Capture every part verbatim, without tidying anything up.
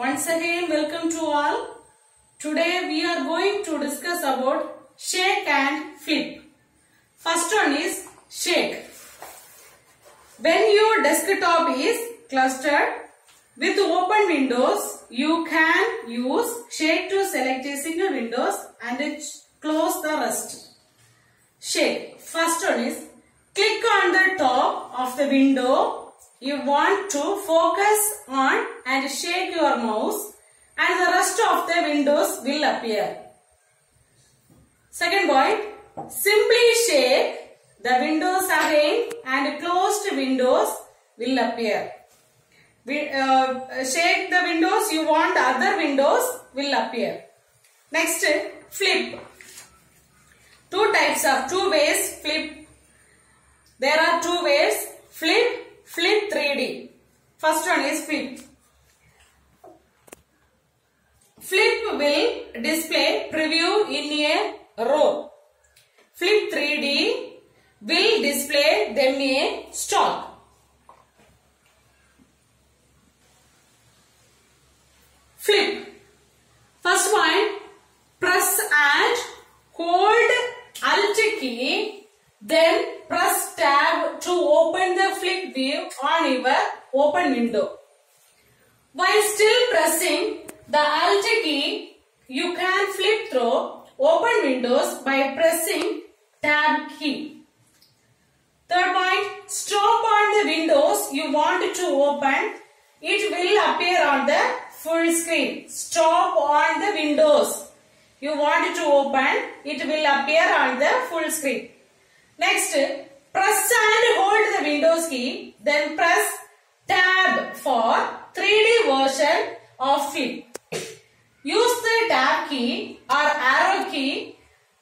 Once again, welcome to all. Today we are going to discuss about shake and flip. First one is shake. When your desktop is clustered with open windows, you can use shake to select a single windows and close the rest. Shake. First one is click on the top of the window you want to focus on and shake your mouse and the rest of the windows will appear. Second point, simply shake the windows again and closed windows will appear. We, uh, shake the windows you want, other windows will appear. Next, flip. Two types of, two ways flip. There are two ways, flip, flip three D. First one is flip. Flip will display preview in a row. Flip three D will display them in a stock. Flip. First one, press and hold Alt key, then press tab to open the flip view on your open window. While still pressing the Alt key, you can flip through open windows by pressing tab key. Third point, stop on the windows you want to open. It will appear on the full screen. Stop on the windows you want to open. It will appear on the full screen. Next, press and hold the Windows key. Then press tab for three D version of flip. Use the tab key or arrow key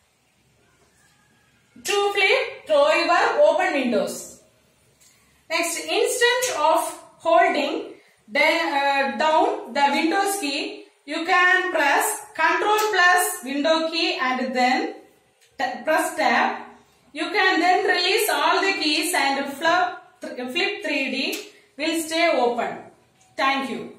to flip through your open windows. Next, instead of holding then, uh, down the Windows key, you can press Control plus Window key and then press tab. You can then release all the keys and flip, flip three D will stay open. Thank you.